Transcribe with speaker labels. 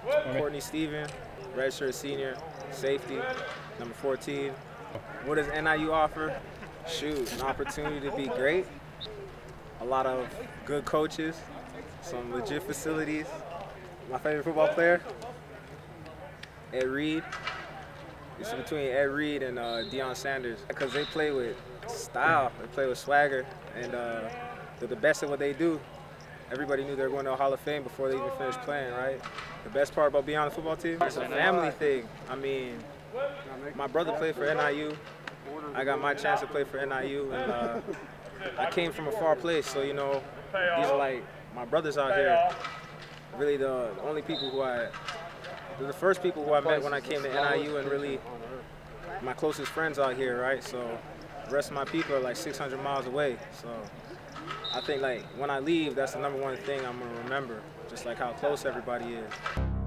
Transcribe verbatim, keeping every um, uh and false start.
Speaker 1: Courtney Steven, redshirt senior, safety, number fourteen. What does N I U offer? Shoot, an opportunity to be great, a lot of good coaches, some legit facilities. My favorite football player, Ed Reed. It's between Ed Reed and uh, Deion Sanders because they play with style, they play with swagger, and uh, they're the best at what they do. Everybody knew they were going to the Hall of Fame before they even finished playing, right? The best part about being on the football team, it's a family thing. I mean, my brother played for N I U. I got my chance to play for N I U, and uh, I came from a far place, so, you know, these are like my brothers out here. Really the only people who I, they're the first people who I met when I came to N I U, and really my closest friends out here, right? So the rest of my people are like six hundred miles away. So I think like when I leave, that's the number one thing I'm gonna remember, just like how close everybody is.